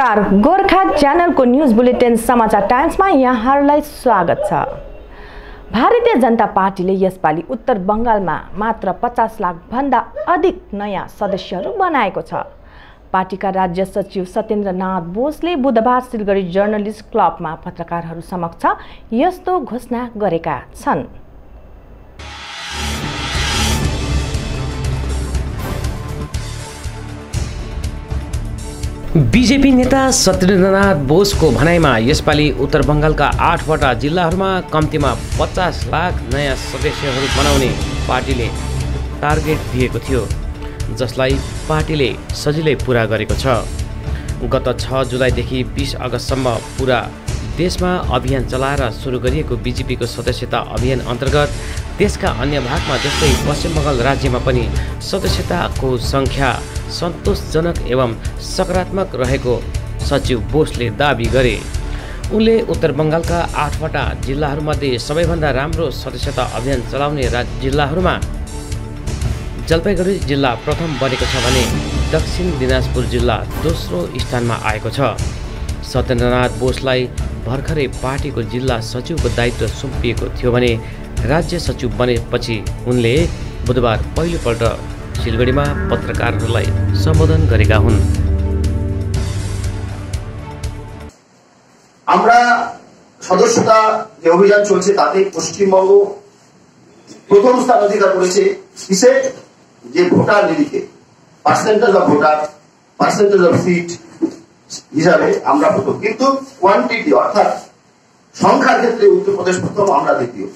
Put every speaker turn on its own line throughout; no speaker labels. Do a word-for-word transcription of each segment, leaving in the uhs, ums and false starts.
नमस्कार, Gorkha च्यानलको news bulletin समाचार टाइम्समा यहाँहरूलाई स्वागत छ। भारतीय जनता पार्टीले यसपालि उत्तर बंगालमा मात्र पचास लाख भन्दा अधिक नयाँ सदस्यहरू बनाएको छ। पार्टीका राज्य सचिव सत्येन्द्रनाथ बोसले बुधबार सिलगढी जर्नलिस्ट क्लबमा पत्रकारहरू समक्ष यस्तो घोषणा गरेका छन्।
बीजेपी नेता सत्येन्द्रनाथ बोसको भनाइमा यसपालि उत्तर बंगालका आठवटा जिल्लाहरूमा कम्तीमा पचास लाख नयाँ सदस्यहरू बनाउने पार्टीले टार्गेट दिएको थियो, जसलाई पार्टीले सजिलै पूरा गरेको छ। गत छ जुलाईदेखि बीस अगस्तसम्म पूरा देशमा अभियान चलाएर सुरु गरिएको बीजेपीको सदस्यता अभियान अन्तर्गत देशका अन्य भागमा जस्तै पश्चिम बंगाल राज्यमा पनि सदस्यताको सङ्ख्या सन्तोषजनक एवं सकारात्मक रहेको सचिव बोसले दाबी गरे। उनले उत्तर बंगालका आठवटा जिल्लाहरूमध्ये सबैभन्दा राम्रो सदस्यता अभियान चलाउने जिल्लाहरूमा जलपाइगुडी जिल्ला प्रथम बनेको छ भने दक्षिण दिनाजपुर जिल्ला दोस्रो स्थानमा आएको छ। सत्येन्द्रनाथ बोसलाई भर्खरै पार्टीको जिल्ला सचिवको दायित्व सुम्पिएको थियो भने राज्य सचिव बनेपछि उनले बुधबार पहिलोपल्ट सिलगढीमा पत्रकारहरूलाई सम्बोधन गरेका हुन्।
আমরা সদস্যতা যে অভিযান চলছে তাতে পশ্চিমবঙ্গ প্রথম স্থান অধিকার করেছে। কিসে? যে ভোটার নিরিখে percentage of voter, percentage of seat হিসাবে আমরা প্রথম, কিন্তু কোয়ান্টিটি অর্থাৎ সংখ্যার ক্ষেত্রে উত্তরপ্রদেশ প্রথম, আমরা দ্বিতীয়।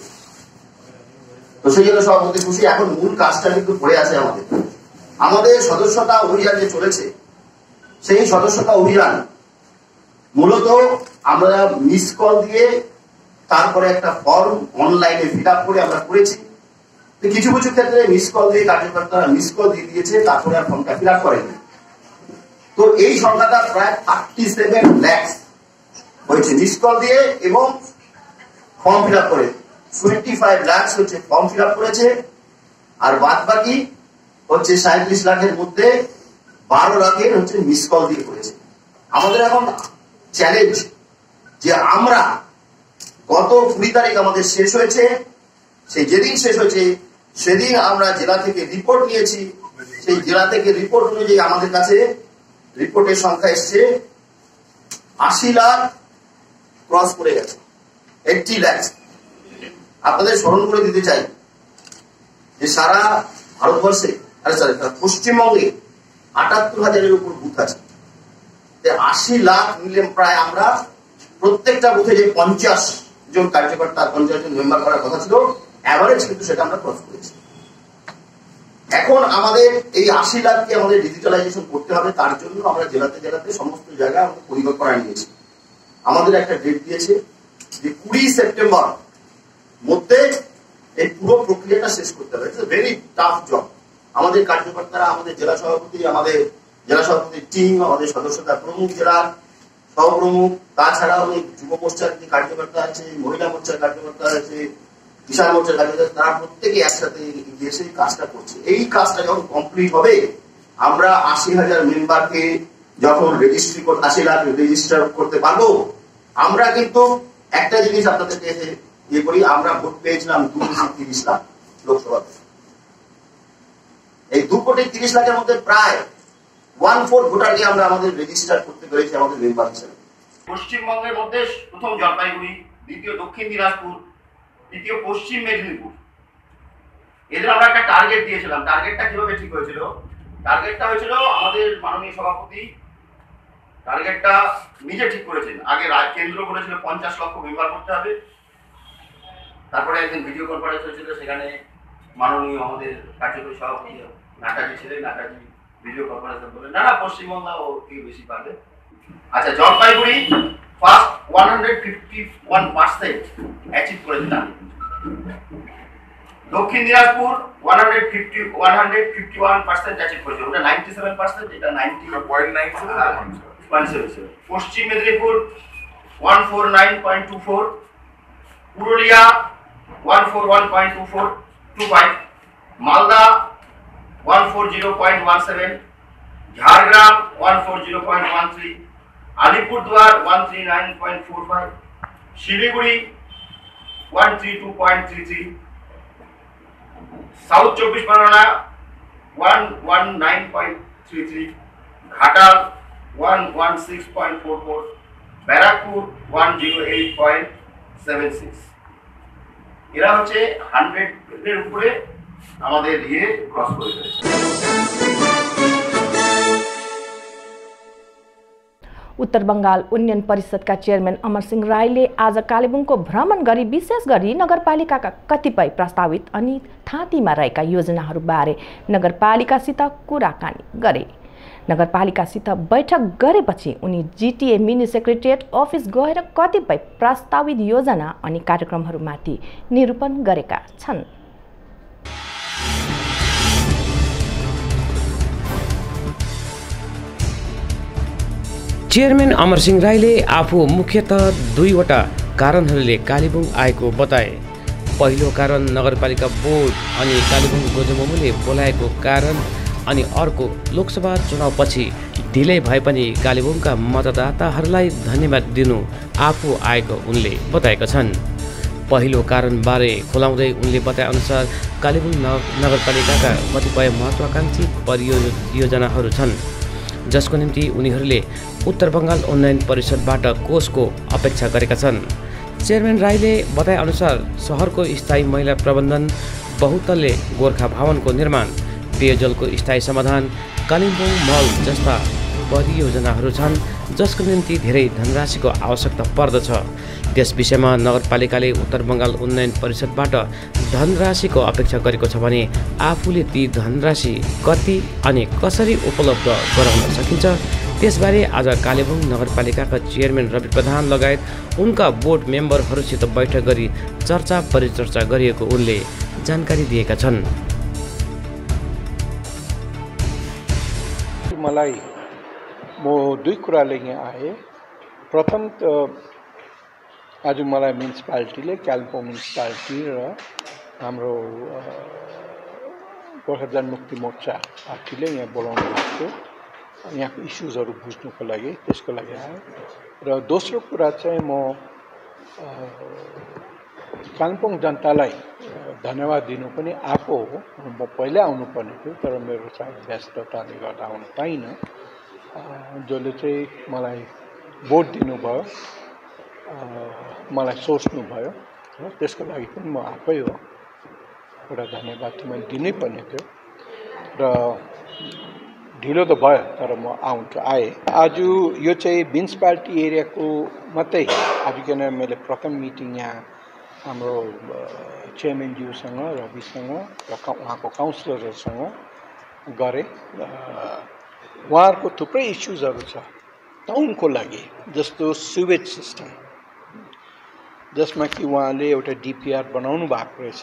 তো সেই জন্য সভাপতি খুশি। এখন মূল কাজটা কিন্তু পড়ে আছে আমাদের। আমাদের সদস্যতা অভিযান যে চলেছে সেই সদস্যতা অভিযান মূলত আমরা মিস কল দিয়ে তারপরে একটা ফর্ম অনলাইনে ফিল আপ করে আমরা করেছি। কিছু কিছু ক্ষেত্রে মিস কল দিয়ে কার্যকর্তারা মিস কল দিয়ে দিয়েছে, তারপরে আর ফর্মটা ফিল আপ করেনি। তো এই সংখ্যাটা প্রায় থার্টি সেভেন ল্যাক্স হয়েছে মিস কল দিয়ে এবং ফর্ম ফিল আপ করে। টোয়েন্টি ফাইভ লাখ হচ্ছে ফর্ম ফিল আপ করেছে, আর বাদ বাকি হচ্ছে সাঁত্রিশ লাখের মধ্যে বারো লাখের হচ্ছে মিস কল দিয়ে করেছে। আমাদের এখন চ্যালেঞ্জ যে আমরা গত কুড়ি তারিখ আমাদের শেষ হয়েছে, সেই যেদিন শেষ হয়েছে সেদিন আমরা জেলা থেকে রিপোর্ট নিয়েছি। সেই জেলা থেকে রিপোর্ট অনুযায়ী আমাদের কাছে রিপোর্টের সংখ্যা এসছে আশি লাখ ক্রস করে গেছে, এইটি লাখ। আপনাদের স্মরণ করে দিতে চাই যে সারা ভারতবর্ষে আরে সরি পশ্চিমবঙ্গে আটাত্তর হাজারের উপর বুথ আছে। আশি লাখ মিলে প্রায় আমরা প্রত্যেকটা বুথে যে পঞ্চাশ জন কার্যকর্তা পঞ্চাশ জন মেম্বার করার কথা ছিল অ্যাভারেজ, কিন্তু সেটা আমরা ক্রস করেছি। এখন আমাদের এই আশি লাখকে আমাদের ডিজিটালাইজেশন করতে হবে। তার জন্য আমরা জেলাতে জেলাতে সমস্ত জায়গায় আমরা পরিকল্পনা নিয়েছি। আমাদের একটা ডেট দিয়েছে যে কুড়ি সেপ্টেম্বর মধ্যে এই পুরো প্রক্রিয়াটা শেষ করতে হবে। It's a very tough job. আমাদের কার্যকর্তারা, আমাদের জেলা সভাপতি, আমাদের জেলা সভাপতির টিম, আমাদের সদস্যতা প্রমুখ, জেলার সহপ্রমুখ, তাছাড়া অনেক যুব মোর্চার যে কার্যকর্তা আছে, মহিলা মোর্চার কার্যকর্তা আছে, কিষাণ মোর্চার কার্যকর্তা, তারা প্রত্যেকে একসাথে গিয়ে সেই কাজটা করছে। এই কাজটা যখন কমপ্লিট হবে আমরা আশি হাজার মেম্বারকে যখন রেজিস্ট্রি করতে আশি লাখ রেজিস্টার করতে পারবো। আমরা কিন্তু একটা জিনিস আপনাদেরকে ইয়ে করি, আমরা ভোট পেয়েছিলাম দু কোটি তিরিশ লাখ লোকসভাতে। এই দু কোটি তিরিশ লাখের মধ্যে প্রায় ওয়ান ফোর ভোটারকে আমরা আমাদের রেজিস্টার করতে পেরেছি আমাদের মেম্বার হিসেবে। পশ্চিমবঙ্গের মধ্যে প্রথম জলপাইগুড়ি, দ্বিতীয় দক্ষিণ দিনাজপুর, তৃতীয় পশ্চিম মেদিনীপুর। এদের আমরা একটা টার্গেট দিয়েছিলাম। টার্গেটটা কিভাবে ঠিক হয়েছিল? টার্গেটটা হয়েছিল আমাদের মাননীয় সভাপতি টার্গেটটা নিজে ঠিক করেছেন। আগে কেন্দ্র করেছিল পঞ্চাশ লক্ষ মেম্বার করতে হবে। তারপরে একদিন ভিডিও কনফারেন্স হয়েছিল, সেখানে মাননীয় আমাদের কার্যকরী সভাপতি নাটাজি ছিলেন। নাটাজি ভিডিও কনফারেন্স বলে না না পশ্চিমবঙ্গ ও থেকে বেশি পারবে। আচ্ছা, Jalpaiguri first one hundred fifty one percent achieve করেছে। Dakshin Dinajpur one hundred fifty one hundred fifty one percent achieve করেছে, ওটা নাইনটি সেভেন পার্সেন্ট, এটা ninety point nine seven. Paschim Medinipur one four nine point two four, Purulia one four one point two four two five, Malda one four zero point one seven, Jhargram one four zero point one three, Alipurduar one thirty-nine point four five, Siliguri one thirty-two point three three, south Chaubis Pargana one nineteen point three three, Ghatal one sixteen point four four, बैराकपुर one oh eight point seven six। এরা হচ্ছে hundred এর উপরে আমাদের ইয়ে cross করে ফেলেছে।
उत्तर बंगाल उन्नयन परिषदका चेयरम्यान अमर सिंह राईले आज कालेबुङको भ्रमण गरी विशेष गरी नगरपालिकाका कतिपय प्रस्तावित अनि थाँतीमा रहेका योजनाहरूबारे नगरपालिकासित कुराकानी गरे। नगरपालिकासित बैठक गरेपछि उनी जीटीए मिनी सेक्रेटेरिएट अफिस गएर कतिपय प्रस्तावित योजना अनि कार्यक्रमहरूमाथि निरूपण गरेका छन्।
चेयरम्यान अमर सिंह राईले आफू मुख्यतः दुईवटा कारणहरूले कालेबुङ आएको बताए। पहिलो कारण नगरपालिका बोर्ड अनि कालेबुङ गोजमुमोले बोलाएको कारण अनि अर्को लोकसभा चुनावपछि ढिलै भए पनि कालेबुङका मतदाताहरूलाई धन्यवाद दिनु आफू आएको उनले बताएका छन्। पहिलो कारणबारे खुलाउँदै उनले बताएअनुसार कालेबुङ नगरपालिकाका कतिपय महत्त्वाकांक्षी परियोजनाहरू छन् जसको निम्ति उनीहरूले उत्तर बंगाल उन्नयन परिषदबाट कोषको अपेक्षा गरेका छन्। चेयरम्यान राईले बताएअनुसार सहरको स्थायी मैला प्रबन्धन, बहुतल्ले गोर्खा भवनको निर्माण, पेयजलको स्थायी समाधान, कालिम्पोङ मल जस्ता परियोजनाहरू छन् जसको निम्ति धेरै धनराशिको आवश्यकता पर्दछ। त्यस विषयमा नगरपालिकाले उत्तर बंगाल उन्नयन परिषदबाट धनराशिको अपेक्षा गरेको छ भने आफूले ती धनराशि कति अनि कसरी उपलब्ध गराउन सकिन्छ त्यसबारे आज कालेबुङ नगरपालिकाका चेयरम्यान रवि प्रधान लगायत उनका बोर्ड मेम्बरहरूसित बैठक गरी चर्चा परिचर्चा गरिएको उनले जानकारी दिएका छन्।
मलाई म दुई कुराले यहाँ आए। प्रथम त आज मलाई म्युनिसिपालिटीले कालिम्पोङ म्युनिसिपालिटी र हाम्रो गोर्खा जनमुक्ति मोर्चा पार्टीले यहाँ बोलाउनु भएको यहाँको इस्युजहरू बुझ्नुको लागि त्यसको लागि आयो। र दोस्रो कुरा चाहिँ म कालिम्पोङ जनतालाई धन्यवाद दिनु पनि आएको हो। म पहिल्यै आउनुपर्ने थियो तर मेरो सायद व्यस्तताले गर्दा आउनु पाइनँ। जसले चाहिँ मलाई भोट दिनुभयो, मलाई सोच्नुभयो र त्यसको लागि पनि म आफै हो। एउटा धन्यवाद चाहिँ मैले दिनै पर्ने थियो र ढिलो त भयो तर म आउँछु आएँ। आज यो चाहिँ म्युनिसिपालिटी एरियाको मात्रै आज किन मैले प्रथम मिटिङ यहाँ हाम्रो चेयरम्यानज्यूसँग रविसँग र उहाँको काउन्सिलरहरूसँग गरेँ। उहाँहरूको थुप्रै इस्युजहरू छ टाउनको लागि, जस्तो सुवेज सिस्टम जसमा कि उहाँले एउटा डिपिआर बनाउनु भएको रहेछ।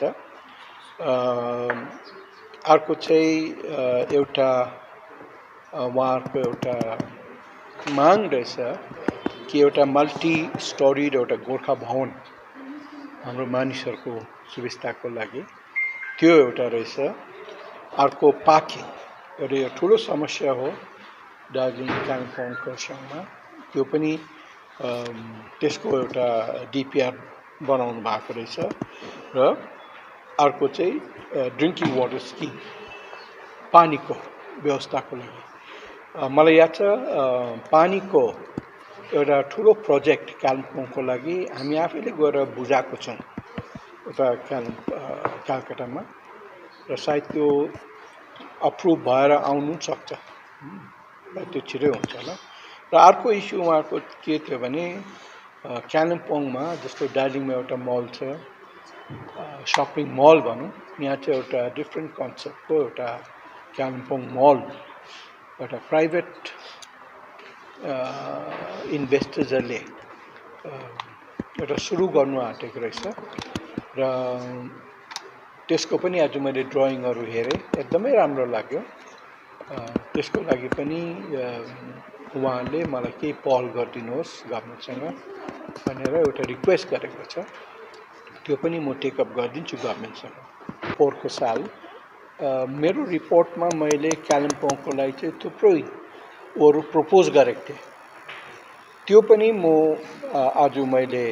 अर्को चाहिँ एउटा उहाँहरूको एउटा माग रहेछ कि एउटा मल्टी स्टोरी एउटा गोर्खा भवन हाम्रो मानिसहरूको सुविस्ताको लागि त्यो एउटा रहेछ। अर्को पार्किङ एउटा यो ठुलो समस्या हो दार्जिलिङ कालिम्पोङ खरसाङमा, त्यो पनि त्यसको एउटा डिपिआर बनाउनु भएको रहेछ। र अर्को चाहिँ ड्रिङ्किङ वाटर स्किम, पानीको व्यवस्थाको लागि। मलाई याद छ पानीको एउटा ठुलो प्रोजेक्ट कालिम्पोङको लागि हामी आफैले गएर बुझाएको छौँ उता कालिम्पोङ कलकत्तामा र सायद त्यो अप्रुभ भएर आउनु सक्छ, त्यो छिटै हुन्छ होला। र अर्को इस्यु उहाँको के थियो भने कालिम्पोङमा जस्तो दार्जिलिङमा एउटा मल छ, सपिङ मल भनौँ, यहाँ चाहिँ एउटा डिफ्रेन्ट कन्सेप्टको एउटा कालिम्पोङ मल एउटा प्राइभेट इन्भेस्टर्सहरूले एउटा सुरु गर्नु आँटेको रहेछ। र त्यसको पनि आज मैले ड्रइङहरू हेरेँ, एकदमै राम्रो लाग्यो। त्यसको लागि पनि उहाँले मलाई केही पहल गरिदिनुहोस् गभर्मेन्टसँग भनेर एउटा रिक्वेस्ट गरेको छ। त्यो पनि म टेकअप गरिदिन्छु गभर्मेन्टसँग। पोहोरको साल मेरो रिपोर्टमा मैले कालिम्पोङको लागि चाहिँ थुप्रै अरू प्रपोज गरेको थिएँ त्यो पनि म आज मैले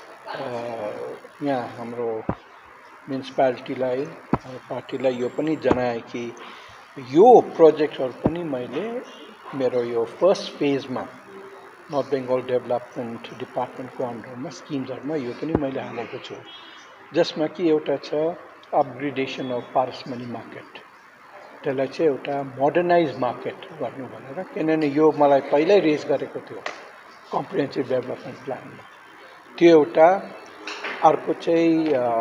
यहाँ हाम्रो म्युनिसिपालिटीलाई पार्टीलाई यो पनि जनाएँ कि यो प्रोजेक्टहरू पनि मैले मेरो यो फर्स्ट फेजमा नर्थ बेङ्गल डेभलपमेन्ट डिपार्टमेन्टको अन्डरमा स्किम्सहरूमा यो पनि मैले हालेको छु, जसमा कि एउटा छ अपग्रेडेसन अफ पारसमनी मार्केट, त्यसलाई चाहिँ एउटा मोडर्नाइज मार्केट गर्नु भनेर, किनभने यो मलाई पहिल्यै रेज गरेको थियो कम्प्रिहेन्सिभ डेभलपमेन्ट प्लानमा। त्यो एउटा अर्को चाहिँ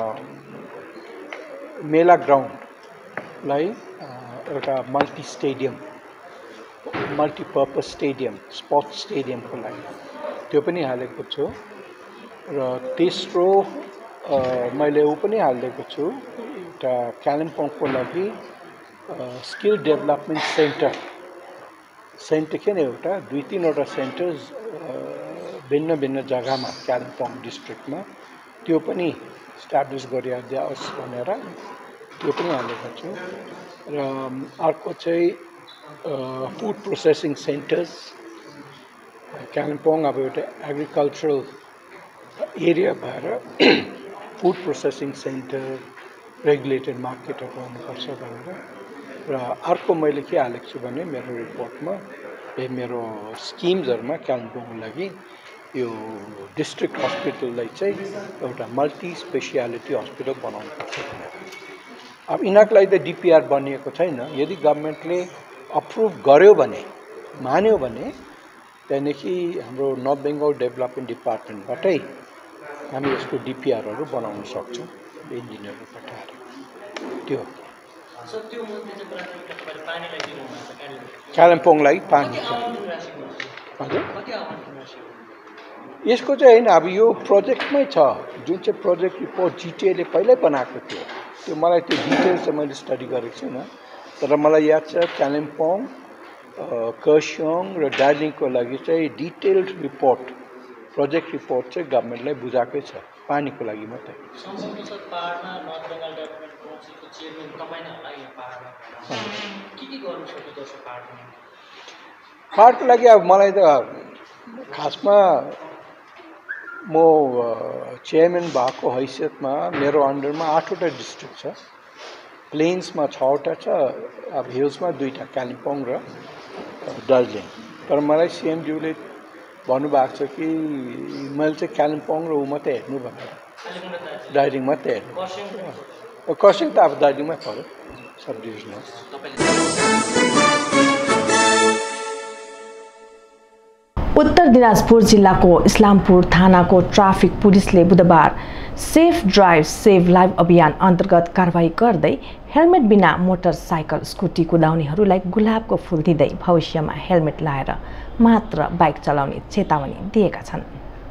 मेला ग्राउन्डलाई एउटा multi stadium multipurpose stadium sports स्टेडियमको लागि त्यो पनि हालेको छु। र तेस्रो मैले ऊ पनि हालिदिएको छु एउटा कालिम्पोङको लागि स्किल डेभलपमेन्ट सेन्टर सेन्टर किन एउटा दुई तिनवटा सेन्टर्स भिन्न भिन्न जग्गामा कालिम्पोङ डिस्ट्रिक्टमा त्यो पनि इस्टाब्लिस गरिदियोस् भनेर त्यो पनि हालेको छु। र अर्को चाहिँ फुड प्रोसेसिङ सेन्टर्स कालिम्पोङ अब एउटा एग्रिकल्चरल एरिया भएर फुड प्रोसेसिङ सेन्टर रेगुलेटेड मार्केटहरू हुनुपर्छ भनेर। र अर्को मैले के हालेको छु भने मेरो रिपोर्टमा ए मेरो स्किम्सहरूमा कालिम्पोङको लागि यो डिस्ट्रिक्ट हस्पिटललाई चाहिँ एउटा मल्टी स्पेसियालिटी हस्पिटल बनाउनुपर्छ भनेर। अब यिनीहरूको लागि त डिपिआर बनिएको छैन, यदि गभर्मेन्टले अप्रुभ गर्यो भने मान्यो भने त्यहाँदेखि हाम्रो नर्थ बेङ्गल डेभलपमेन्ट डिपार्टमेन्टबाटै हामी यसको डिपिआरहरू बनाउन सक्छौँ इन्जिनियरहरू पठाएर। त्यो कालिम्पोङलाई पानी हजुर यसको चाहिँ होइन, अब यो प्रोजेक्टमै छ जुन चाहिँ प्रोजेक्ट रिपोर्ट जिटिएले पहिल्यै बनाएको थियो, त्यो मलाई त्यो डिटेल्स चाहिँ मैले स्टडी गरेको छुइनँ, तर मलाई याद छ कालिम्पोङ खरसाङ र दार्जिलिङको लागि चाहिँ डिटेल्ड रिपोर्ट प्रोजेक्ट रिपोर्ट चाहिँ गभर्मेन्टलाई बुझाएकै छ पानीको लागि मात्रै। पहाडको लागि अब मलाई त खासमा म चेयरम्यान भएको हैसियतमा मेरो अन्डरमा आठवटा डिस्ट्रिक्ट छ, प्लेन्समा छवटा छ, अब हिल्समा दुईवटा कालिम्पोङ र दार्जिलिङ। तर मलाई सिएमज्यूले भन्नुभएको छ कि मैले चाहिँ कालिम्पोङ र ऊ मात्रै हेर्नु भनेर, दार्जिलिङ मात्रै हेर्नु। खरसाङ त अब दार्जिलिङमै पऱ्यो सब डिभिजन हो।
उत्तर दिनाजपुर जिल्लाको इस्लामपुर थानाको ट्राफिक पुलिसले बुधबार सेफ ड्राइभ सेभ लाइफ अभियान अन्तर्गत कारवाही गर्दै हेलमेट बिना मोटरसाइकल स्कुटी कुदाउनेहरूलाई गुलाबको फुल दिँदै भविष्यमा हेलमेट लाएर मात्र बाइक चलाउने चेतावनी दिएका छन्।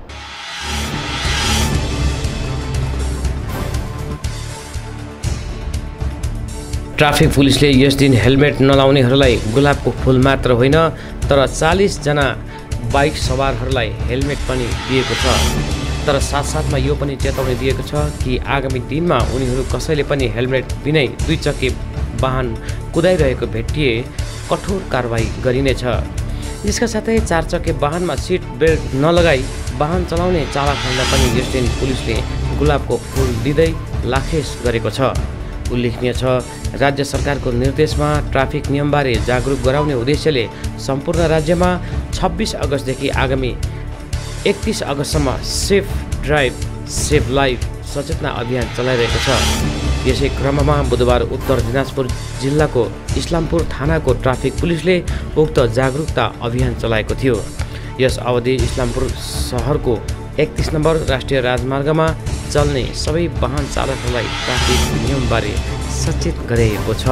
ट्राफिक पुलिसले यस दिन हेलमेट नलाउनेहरूलाई गुलाबको फुल मात्र होइन तर चालीस जना बाइक सवारहरूलाई हेलमेट पनि दिएको छ। तर साथसाथमा यो पनि चेतावनी दिएको छ कि आगामी दिनमा उनीहरू कसैले पनि हेलमेट बिनै दुई चक्के वाहन कुदाइरहेको भेटिए कठोर कारवाही गरिनेछ। यसका साथै चार चक्के वाहनमा सिट बेल्ट नलगाई वाहन चलाउने चालकहरूलाई पनि यस दिन पुलिसले गुलाबको फुल दिँदै लाखेस गरेको छ। उल्लेखनीय छ राज्य सरकारको निर्देशमा ट्राफिक नियमबारे जागरुक गराउने उद्देश्यले सम्पूर्ण राज्यमा छब्बिस अगस्तदेखि आगामी एकतीस अगस्तसम्म सेफ ड्राइभ सेभ लाइफ सचेतना अभियान चलाइरहेको छ। यसै क्रममा बुधबार उत्तर दिनाजपुर जिल्लाको इस्लामपुर थानाको ट्राफिक पुलिसले उक्त जागरुकता अभियान चलाएको थियो। यस अवधि इस्लामपुर सहरको एकतीस नम्बर राष्ट्रिय राजमार्गमा चल्ने सबै वाहन चालकहरूलाई ट्राफिक नियमबारे सचेत गरिएको छ।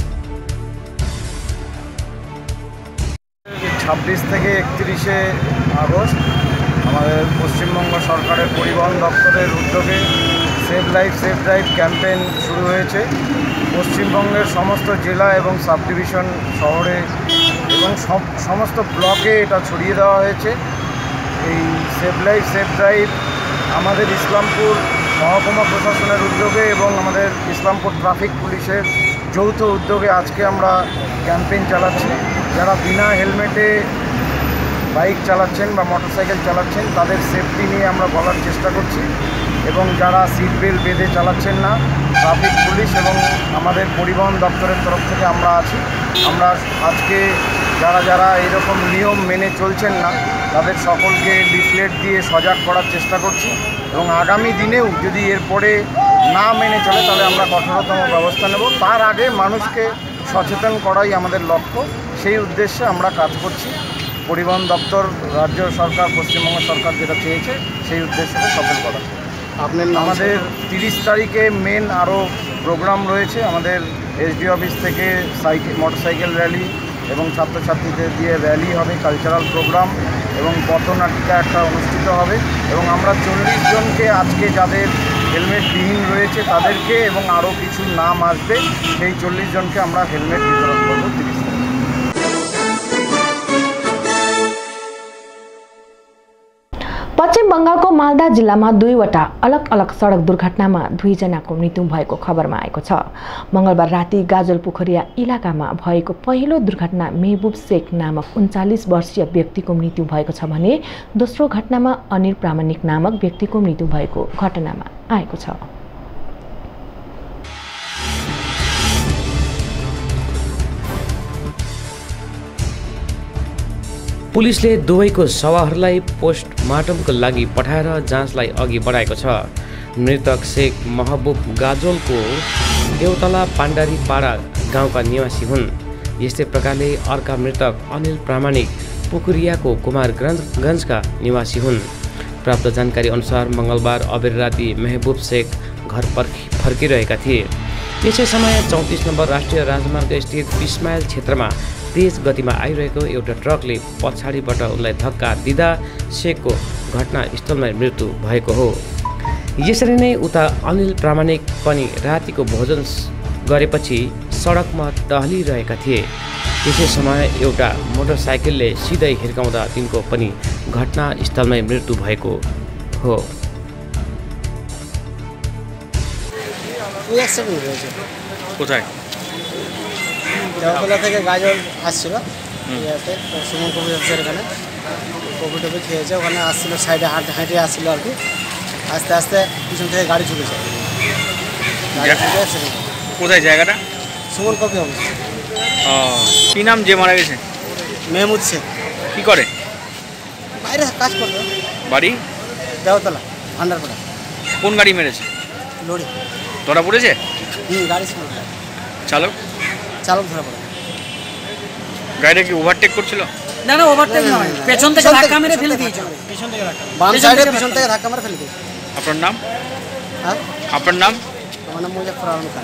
ছাব্বিশ থেকে একত্রিশে আগস্ট আমাদের পশ্চিমবঙ্গ সরকারের পরিবহন দপ্তরের উদ্যোগে save life save drive campaign শুরু হয়েছে। পশ্চিমবঙ্গের সমস্ত জেলা এবং সাব ডিভিশন শহরে এবং সমস্ত ব্লকে এটা ছড়িয়ে দেওয়া হয়েছে। এই সেভ লাইফ সেভ ড্রাইভ আমাদের ইসলামপুর মহকুমা প্রশাসনের উদ্যোগে এবং আমাদের ইসলামপুর ট্রাফিক পুলিশের যৌথ উদ্যোগে আজকে আমরা ক্যাম্পেইন চালাচ্ছি। যারা বিনা হেলমেটে বাইক চালাচ্ছেন বা মোটরসাইকেল চালাচ্ছেন তাদের সেফটি নিয়ে আমরা বলার চেষ্টা করছি এবং যারা সিট বেল্ট বেঁধে চালাচ্ছেন না ট্রাফিক পুলিশ এবং আমাদের পরিবহন দপ্তরের তরফ থেকে আমরা আছি। আমরা আজকে যারা যারা এরকম নিয়ম মেনে চলছেন না তাদের সকলকে লিফলেট দিয়ে সজাগ করার চেষ্টা করছি এবং আগামী দিনেও যদি এরপরে না মেনে চলে তাহলে আমরা কঠোরতম ব্যবস্থা নেব। তার আগে মানুষকে সচেতন করাই আমাদের লক্ষ্য, সেই উদ্দেশ্যে আমরা কাজ করছি। পরিবহন দপ্তর, রাজ্য সরকার, পশ্চিমবঙ্গ সরকার যেটা চেয়েছে সেই উদ্দেশ্যকে সফল করা। আপনার আমাদের তিরিশ তারিখে মেন আরও প্রোগ্রাম রয়েছে। আমাদের এসডি অফিস থেকে সাইকেল মোটরসাইকেল র্যালি এবং ছাত্রছাত্রীদের দিয়ে র্যালি হবে, কালচারাল প্রোগ্রাম এবং পথনাটিকা একটা অনুষ্ঠিত হবে এবং আমরা চল্লিশ জনকে আজকে যাদের হেলমেটবিহীন রয়েছে তাদেরকে এবং আরও কিছু নাম আসবে সেই চল্লিশ জনকে আমরা হেলমেট বিতরণ করবো তিরিশ তারিখ।
पश्चिम बंगालको मालदा जिल्लामा दुईवटा अलग अलग सडक दुर्घटनामा दुईजनाको मृत्यु भएको खबरमा आएको छ। मंगलबार राति गाजल पोखरिया इलाकामा भएको पहिलो दुर्घटना मेहबुब शेख नामक उन्चालिस वर्षीय व्यक्तिको मृत्यु भएको छ भने दोस्रो घटनामा अनिल प्रामाणिक नामक व्यक्तिको मृत्यु भएको घटनामा आएको छ।
पुलिसले दुवैको शवहरूलाई पोस्टमार्टमको लागि पठाएर जाँचलाई अघि बढाएको छ। मृतक शेख महबुब गाजोलको देउतला पाण्डारी पाडा गाउँका निवासी हुन्। यस्तै प्रकारले अर्का मृतक अनिल प्रामाणिक पुकुरियाको कुमारगञ्जका निवासी हुन्। प्राप्त जानकारी अनुसार मंगलबार अबेर राति मेहबुब शेख घर फर्कि फर्किरहेका थिए। यसै समय चौतिस नम्बर राष्ट्रिय राजमार्ग स्थित बीस माइल क्षेत्रमा तेज गतिमा आइरहेको एउटा ट्रकले पछाडिबाट उनलाई धक्का दिँदा शेखको घटनास्थलमै मृत्यु भएको हो। यसरी नै उता अनिल प्रामाणिक पनि रातिको भोजन गरेपछि सडकमा टहलिरहेका थिए। त्यसै समय एउटा मोटरसाइकलले सिधै हिर्काउँदा तिनको पनि घटनास्थलमै मृत्यु भएको हो।
কোথায়?
দেওতলা থেকে গাজল আসছিল ইয়াতে সুমন কবি অফিসের এখানে কবি টবি খেয়েছে, ওখানে আসছিল সাইডে হাঁটে হাঁটে আসছিল আর কি। আস্তে আস্তে পিছন থেকে গাড়ি চলেছে।
কোথায় জায়গাটা?
সুমন কবি অফিস।
ও, কি নাম যে মারা গেছে?
মেহমুদ শেখ।
কি করে?
বাইরে কাজ করতো।
বাড়ি?
দেওতলা ভান্ডারপাড়া।
কোন গাড়ি মেরেছে?
লরি।
ধরা পড়েছে?
হুম, গাড়ি ছিল।
চালক?
চালক ধরা পড়ে।
গাড়িটা কি ওভারটেক করছিল?
না না, ওভারটেক নয়, পেছন থেকে ধাক্কা মেরে ফেলে দিয়েছে।
পিছন থেকে ধাক্কা, বাম সাইডে পিছন থেকে ধাক্কা মেরে ফেলে দিয়েছে।
আপনার নাম?
হ্যাঁ,
আপনার নাম?
আমার নাম মুজাফফর আলম খান।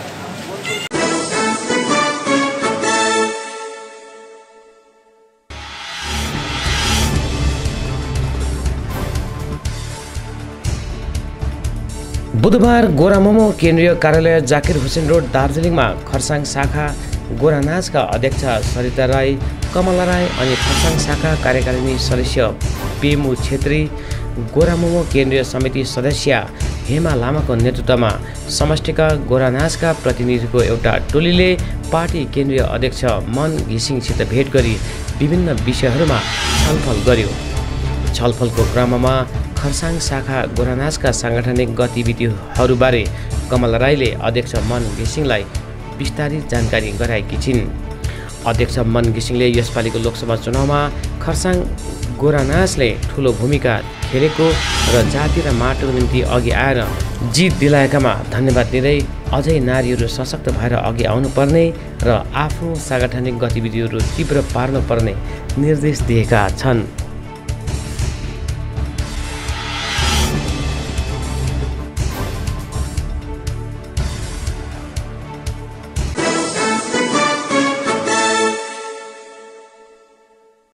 बुधबार गोरामोमो केन्द्रीय कार्यालय जाकिर हुसेन रोड दार्जिलिङमा खरसाङ शाखा गोरानाजका अध्यक्ष सरिता राई, कमला राई अनि खरसाङ शाखा कार्यकारिणी सदस्य पेमु छेत्री, गोरामोमो केन्द्रीय समिति सदस्य हेमा लामाको नेतृत्वमा समष्टिका गोरानाजका प्रतिनिधिको एउटा टोलीले पार्टी केन्द्रीय अध्यक्ष मन घिसिङसित भेट गरी विभिन्न विषयहरूमा छलफल गर्यो। छलफलको क्रममा खरसाङ शाखा गोरानाजका साङ्गठनिक गतिविधिहरूबारे कमला राईले अध्यक्ष मन घिसिङलाई विस्तारित जानकारी गराएकी छिन्। अध्यक्ष मन घिसिङले यसपालिको लोकसभा चुनावमा खरसाङ गोरानाजले ठुलो भूमिका खेलेको र जाति र माटोको निम्ति अघि आएर जित दिलाएकामा धन्यवाद दिँदै अझै नारीहरू सशक्त भएर अघि आउनुपर्ने र आफ्नो साङ्गठनिक गतिविधिहरू तीव्र पार्नुपर्ने निर्देश दिएका छन्।